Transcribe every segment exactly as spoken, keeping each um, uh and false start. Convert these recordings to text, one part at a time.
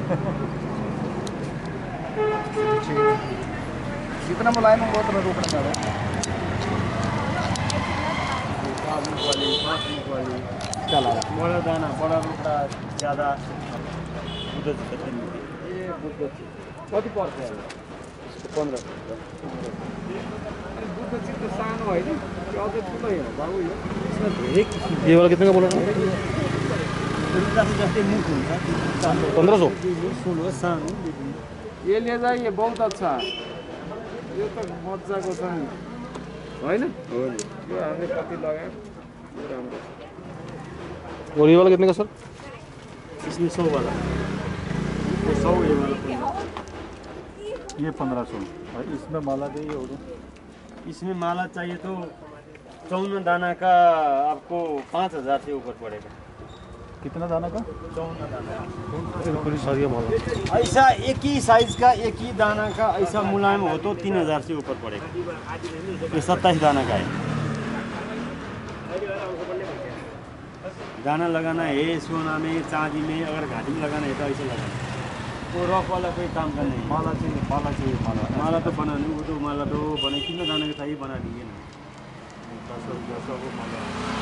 जितना मुलायम होगा उतना रोकना ज़्यादा। चला बड़ा दाना बड़ा रोटा ज़्यादा दूध देते हैं। ये दूध कति पर्छ यसको पन्ध्र दूध चित्त सानो होइन त्यो अझै ठुलै हो बाबु यो यसमा धेरै किसिम। ये वाला कितने का बोला था? जस्तै मुख हुन्छ पंद्रह सौ। ठुलो सानो ये ले जाइए बहुत अच्छा यो त मजाको छ नि होइन हो नि यो हामीले कति लगायो यो राम्रो छ। और ये वाला कितने का सर? इसमें सौ वाला ये सौ ये वाला ये पंद्रह सौ। और इसमें माला चाहिए और इसमें माला चाहिए तो चौवन दाना का आपको पाँच हज़ार से ऊपर पड़ेगा। कितना दाना का? चौवन दाना पूरी सारी माला। ऐसा एक ही साइज का एक ही दाना का ऐसा मुलायम हो तो तीन हज़ार से ऊपर पड़ेगा। ये सत्ताईस दाना का है। दाना लगाना है सोना में चांदी में अगर घाटी में लगाना है तो ऐसे लगाना। वो रॉक वाला कोई काम का नहीं। माला चाहिए माला चाहिए माला माला तो बनाने वो तो माला तो बने कितना दाना का चाहिए बना दीजिए ना। दस दस को माला।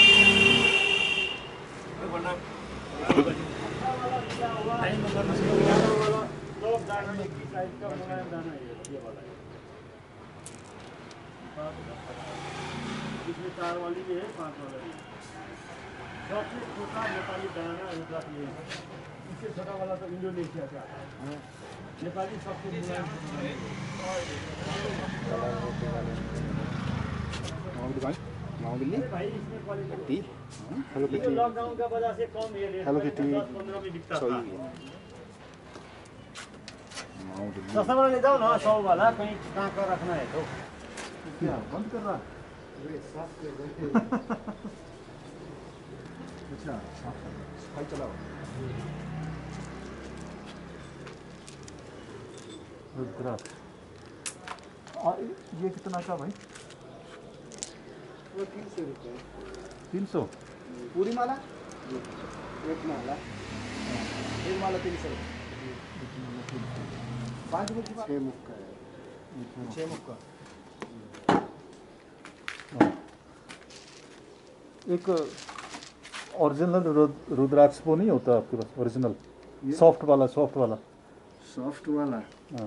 इसमें चार वाली भी है पाँच वाला भी है। सबसे छोटा नेपाली दाना होता है। इससे छोटा वाला तो इंडोनेशिया से आता है। नेपाली सबसे मुलायम माउली भाई इसमें क्वालिटी हेलो ये लॉकडाउन का वजह से कम है। हेलो किटी दस पंद्रह में बिकता था। माउली सस्ता वाला ले जाओ ना सौ वाला कहीं कहाँ का रखना है तो क्या बंद कर रहा? अच्छा सफाई चलाओ। रुद्राक्ष। और ये कितना का भाई? वो तीन सौ रुपये तीन सौ। पूरी माला एक माला एक माला तीन सौ रुपये पाँच मुख छः मुख का है छः मुख का। एक ओरिजिनल रुद्राक्ष वो नहीं होता आपके पास? ओरिजिनल सॉफ्ट वाला सॉफ्ट वाला सॉफ्ट वाला हाँ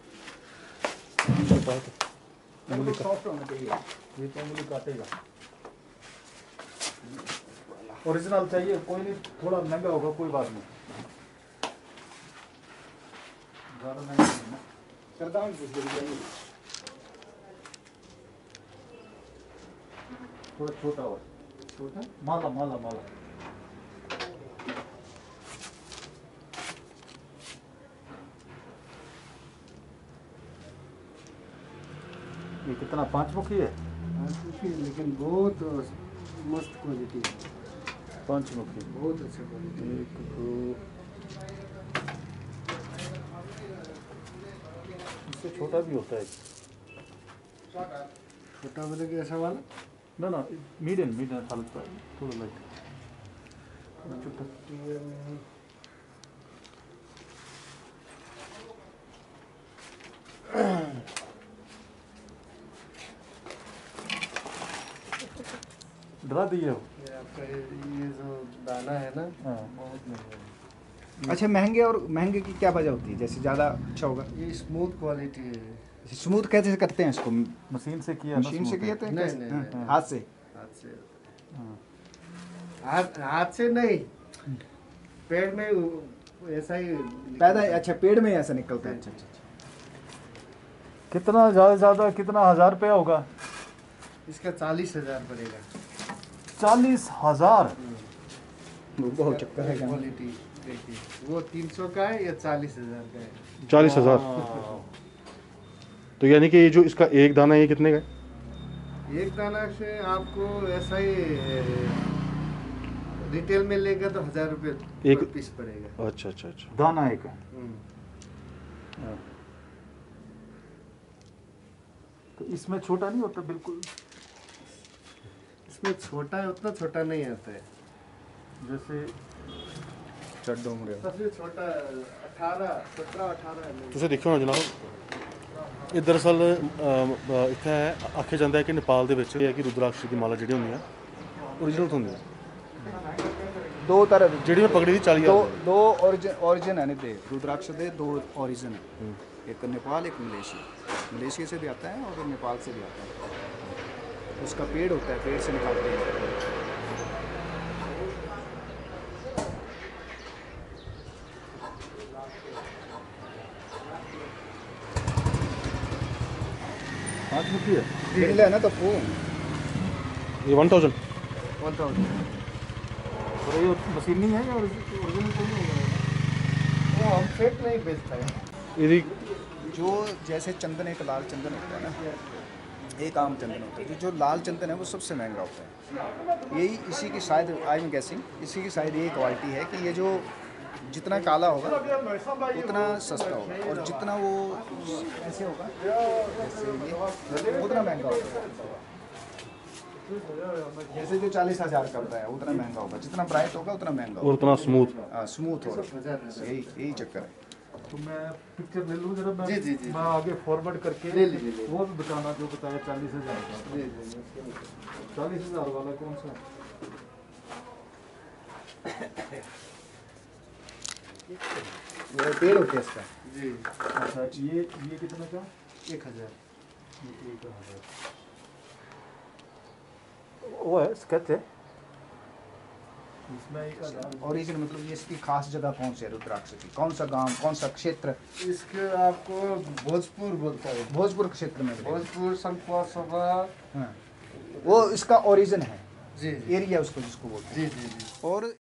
सॉफ्ट होना चाहिए। ये तो उंगली काटेगा। ओरिजिनल चाहिए कोई नहीं, थोड़ा महंगा होगा कोई बात नहीं, ज़्यादा महंगा नहीं है। करता हूँ कुछ देरी चाहिए थोड़ा छोटा हो छोटा माला माला माला ये कितना पाँच मुखी है? लेकिन बहुत मस्त क्वालिटी है। पाँच मुखी बहुत अच्छा क्वालिटी। एक दो इससे छोटा भी होता है। छोटा वाला कि ऐसा वाला? ना ना मीडियम मीडियम हल्का थोड़ा लाइट। डरा दिए हो ये आपका ये ये जो दाना है ना हाँ। बहुत महंगा है। अच्छा महंगे और महंगे की क्या वजह होती है? जैसे ज़्यादा अच्छा होगा ये स्मूथ क्वालिटी है। स्मूथ कैसे करते हैं इसको? मशीन से किया ना मशीन से smooth किया है। तो नहीं, कैसे? नहीं, हाँ, नहीं। हाथ से। हाथ से हाँ। हाथ हाथ से नहीं पेड़ में वो- ऐसा ही पैदा अच्छा पेड़ में ऐसा निकलता है। अच्छा अच्छा अच्छा। कितना ज़्यादा ज़्यादा कितना हज़ार रुपया होगा? इसका चालीस हजार पड़ेगा। चालीस हजार वो बहुत चक्कर है क्या? क्वालिटी देखिए वो तीन सौ का है या चालीस हजार का है। चालीस हजार तो यानी कि ये जो इसका एक दाना ये कितने का है? एक दाना से आपको ऐसा ही रिटेल में लेगा तो हजार रुपये एक- पर पीस पड़ेगा। अच्छा अच्छा अच्छा दाना एक है। हम्म। हाँ। तो इसमें छोटा नहीं होता बिल्कुल? इसमें छोटा है उतना छोटा नहीं आता है। जैसे अच्छा डोंगरे सबसे छोटा अठारह सत्रह अठारह ਤੁਸੀਂ ਦੇਖਿਓ ਨਾ ਜਨਾਬ ਇਹ ਦਰਅਸਲ ਅਮ, ਅ, ਇੱਥੇ ਹੈ ਆਖਿਆ ਜਾਂਦਾ ਹੈ ਕਿ ਨੇਪਾਲ ਦੇ ਵਿੱਚ ਇਹ ਹੈ ਕਿ ਰੁਦਰਾਕਸ਼ ਦੀ ਮਾਲਾ ਜਿਹੜੀਆਂ ਹੁੰਦੀਆਂ ਓਰੀਜਨਲ ਹੁੰਦੀਆਂ दो तरह ਜਿਹੜੀ ਮੈਂ ਪਕੜੀ ਦੀ ਚਾਲੀ दो ਹਜ਼ਾਰ ਦੀ। दो ओरिजिन ओरिजिन है दे रुद्राक्ष दे दो ओरिजिन है, एक नेपाल एक मलेशिया। मलेशिया से भी आता है और नेपाल से भी आता है। उसका पेड़ होता है, पेड़ से निकालते हैं। पाँच रुपये मिल है ना तो वो ਇਹ वन थाउजेंड वन थाउजेंड और ये मशीनी है या ओरिजिनल तो नहीं होगा? वो हम फेक नहीं बेचते हैं। ਇਹਦੀ जो जैसे चंदन एक लाल चंदन होता है ना, एक आम चंदन होता है, जो जो लाल चंदन है वो सबसे महंगा होता है। यही इसी की शायद आई एम गेसिंग इसी की शायद यही क्वालिटी है कि ये जो जितना काला होगा उतना सस्ता होगा, और जितना वो ऐसे होगा जैसे ये उतना महंगा होगा। जैसे जो चालीस हजार का होता है उतना महंगा होगा, जितना ब्राइट होगा उतना महंगा और होगा। उतना स्मूथ हाँ स्मूथ होगा, यही यही चक्कर है। तो मैं पिक्चर ले लूँ जरा, मैं जी, जी, जी। मैं आगे फॉरवर्ड करके ले लीजिए, ले लीजिए। वो भी बताना जो बताया चालीस हजार का। जी जी चालीस हजार वाला कौन सा? वो पेड़ होते हैं इसका जी अच्छा ये ये कितने का? एक हजार ये एक हजार। वो है स्केच है इसमें एक हजार। ओरिजिन मतलब ये इसकी खास जगह कौन सी है रुद्राक्ष की, कौन सा गांव कौन सा क्षेत्र? इसके आपको भोजपुर बोलता है। भोजपुर क्षेत्र में मिलेगा। भोजपुर संकुआ सभा। हाँ। वो इसका ओरिजिन है, जी एरिया उसको जिसको बोलते हैं। जी जी जी और